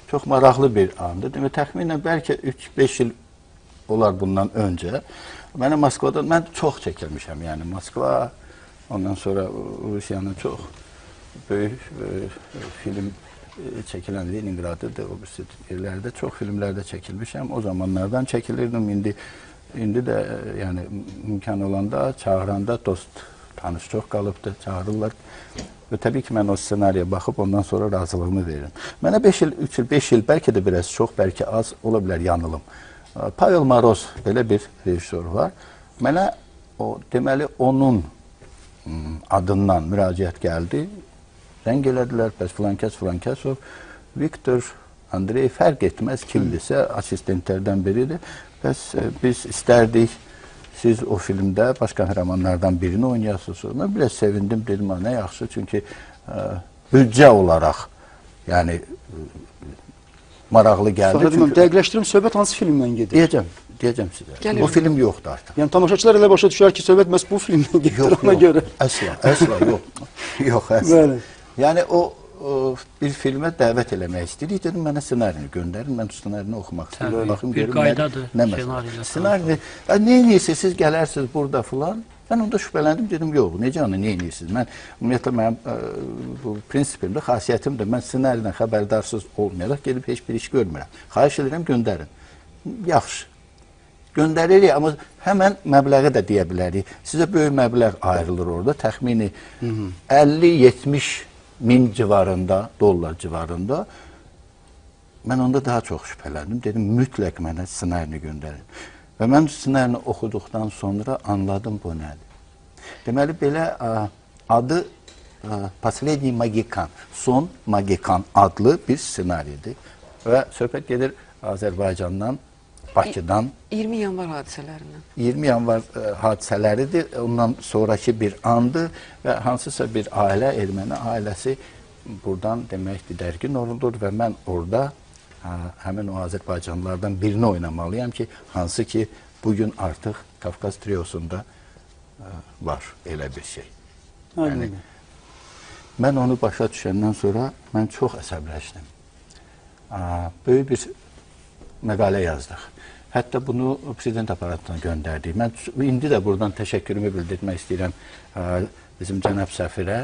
çox maraqlı bir andır. Demək, təxminən bəlkə 3-5 il olar bundan öncə. Mənə Moskvadan, mən çox çəkilmişəm, yəni Moskva, ondan sonra Rusiyanın çox böyük film çəkilən Leningradıdır, o yerlərdə çox filmlərdə çəkilmişəm. O zamanlardan çəkilirdim, indi də yəni imkan olanda, çağıranda dost, tanış çox qalıbdır, çağırırlar. Və təbii ki, mən o ssenariyə baxıb ondan sonra razılığımı veririm. Mənə 5 il, 3 il, 5 il, bəlkə də biraz çox, bəlkə az, ola bilər yanılım. Pavel Moroz, belə bir rejissor var. Mənə deməli, onun adından müraciət gəldi. Zəng elədilər, bəs Filankəsov, Viktor, Andrey, fərq etməz kimdirsə, asistentlərdən biridir. Bəs biz istərdik, siz o filmdə baş qəhrəmanlardan birini oynayasınız. Mən biraz sevindim, dedim, nə yaxşı, çünki büdcə olaraq, yəni, maraqlı gəldi. Dəqiqləşdirim, söhbət hansı filmdən gedir? Deyəcəm sizə. Bu film yoxdur artıq. Yəni, tamaşaçılar elə başa düşər ki, söhbət məhz bu filmdən gedir, ona görə. Əsla, yox. Yox, əsla. Yəni, o bir filmə dəvət eləmək istəyirik. Dedim, mənə ssenarini göndərin, mən ssenarini oxumaq istəyirəm. Bir qaydadır ssenariyyə. Ssenarini, nə edirsiniz, siz gələrsiniz burada filan. Mən onda şübhələndim, dedim, yox, necə nə edirsiniz? Mən, ümumiyyətlə, mənim bu prinsipimdə, xasiyyətimdə, mən ssenaridən xəbərdarsız olmayaraq gedib heç bir iş görmürəm. Xahiş edirəm, göndərin. Yaxşı. Göndəririk, amma həmən məbləği də deyə bilərik. Sizə böyük məbləğ ayrılır orada, təxmini 50-70 min civarında, dollar civarında. Mən onda daha çox şübhələndim. Dedim, mütləq mənə ssenarini göndərin. Və mən ssenarini oxuduqdan sonra anladım bu nədir. Deməli, belə adı Последний Magikan, Son Magikan adlı bir ssenaridir. Və söhbət gedir Azərbaycandan, Bakıdan. 20 yanvar hadisələrindən. 20 yanvar hadisələridir. Ondan sonraki bir andır və hansısa bir ailə, erməni ailəsi buradan deməkdir, dərgin olunur və mən orada həmin o Azərbaycanlılardan birini oynamalıyam ki, hansı ki, bugün artıq Qafqaz triosunda var elə bir şey. Yəni, mən onu başa düşəndən sonra mən çox əsəbləşdim. Böyük bir məqalə yazdıq. Hətta bunu prezident aparatına göndərdik. Mən indi də buradan təşəkkürümü bildirmək istəyirəm bizim cənab səfirə,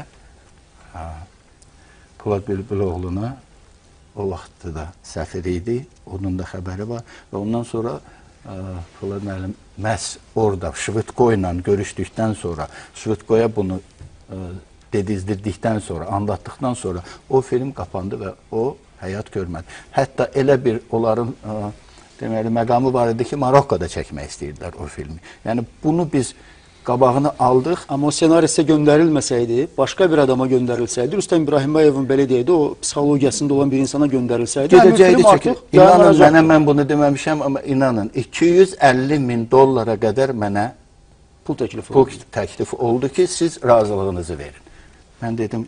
Polad Bülbüloğluna. O vaxtda da səfir idi, onun da xəbəri var və ondan sonra Polad müəllim məhz orada Şvitko ilə görüşdükdən sonra, Şvitkoya bunu dedizdirdikdən sonra, anlatdıqdan sonra o film qapandı və o həyat görmədi. Hətta elə bir onların deməli məqamı var idi ki, Marokkoda çəkmək istəyirdilər o filmi. Yəni bunu biz qabağını aldıq. Amma o senari sizə göndərilməsəydi, başqa bir adama göndərilsəydi, Rüstəm İbrahimbayevin belə deyildi, o psixologiyasında olan bir insana göndərilsəydi, gedəcəkdi çəkir. İnanın, mən bunu deməmişəm, amma inanın, 250 min dollara qədər mənə pul təklifi oldu ki, siz razılığınızı verin. Mən dedim,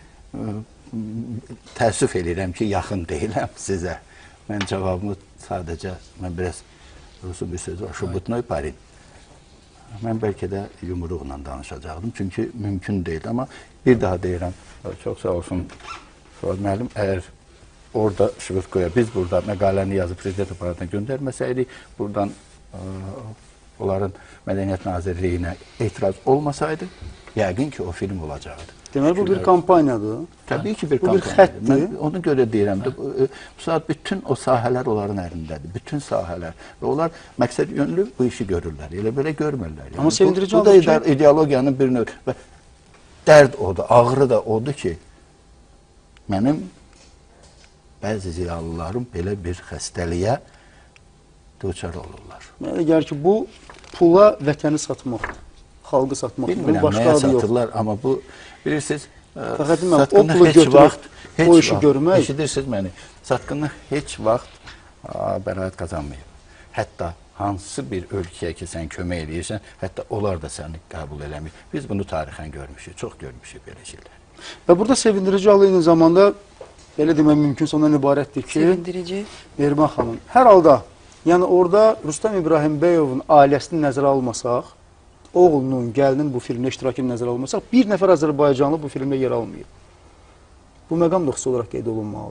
təəssüf edirəm ki, yaxın deyiləm sizə. Mən cavabımı sadəcə, mən biraz Rusun bir sözü var, şubutnoy parin. Mən bəlkə də yumruqla danışacaqdım, çünki mümkün deyil. Amma bir daha deyirəm, çox sağ olsun Fuad müəllim, əgər orada Şvitkoya, biz burada məqaləni yazıb prezident aparatına göndərməsəydik, buradan onların Mədəniyyət Nazirliyinə etiraz olmasaydı, yəqin ki, o film olacaqdı. Deməli, bu bir kampaniyadır. Təbii ki, bir kampaniyadır. Bu bir xətdir. Mən onu görə deyirəm. Bu saat bütün o sahələr onların əlindədir. Bütün sahələr. Və onlar məqsəd yönlü bu işi görürlər. Elə belə görmürlər. Amma sevindirici bu da ideologiyanın bir növ. Və dərd odur, ağrı da odur ki, mənim bəzi ziyalılarım belə bir xəstəliyə duçar olurlar. Mənə gəlir ki, bu pula vətəni satmaqdır. Xalqı satmaqdır. Bilmirəm, nəyə satırlar, amma bu, bilirsiniz, satqını heç vaxt, o işi görmək. Eşidirsiniz məni, satqını heç vaxt bəraət qazanmayıb. Hətta hansı bir ölkəyə ki, sən kömək edirsən, hətta onlar da səni qəbul eləmir. Biz bunu tarixən görmüşük, çox görmüşük belə şeylər. Və burada sevindirici eyni zamanda, belə demək mümkünsə ondan ibarətdir ki, Mehriban xanım, hər halda, yəni orada Rüstəm İbrahimbəyovun ailəsini nəzərə almasaq, oğlunun, gəlinin bu filmdə iştirakını nəzərə almasaq, bir nəfər Azərbaycanlı bu filmdə yer almayıb. Bu məqam da xüsusi olaraq qeyd olunmalıdır.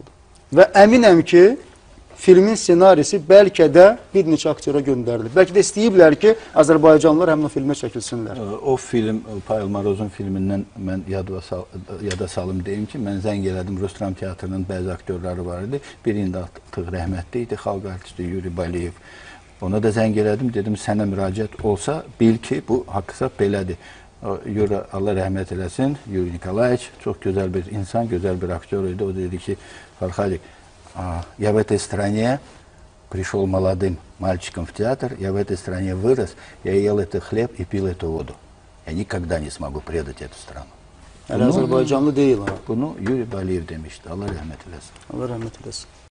Və əminəm ki, filmin ssenarisi bəlkə də bir neçə aktyora göndərilir. Bəlkə də istəyiblər ki, Azərbaycanlılar həmin o filmə çəkilsinlər. O film, Pavel Morozun filmindən mən yada salım deyim ki, mən zəng elədim, Rus Dram Teatrının bəzi aktyorları var idi. Biri indi artıq rəhmətli idi, xalq artisti Yuri Baliyev. Ona da zəng elədim, dedim, sənə müraciət olsa, bil ki, bu haqqa belədir. Yuri, Allah rəhmət eləsin, Yuri Nikolayeviç çox gözəl bir insan, gözəl bir aktyor idi. O dedi ki, Farxalik, я в этой стране пришел молодым мальчиком в театр, я в этой стране вырос, я ел этот хлеб и пил эту воду. Я никогда не смогу предать эту страну. Azərbaycanlı deyil ha. Bunu Yuri Baliyev demişdi. Allah rəhmət eləsin. Allah rəhmət eləsin.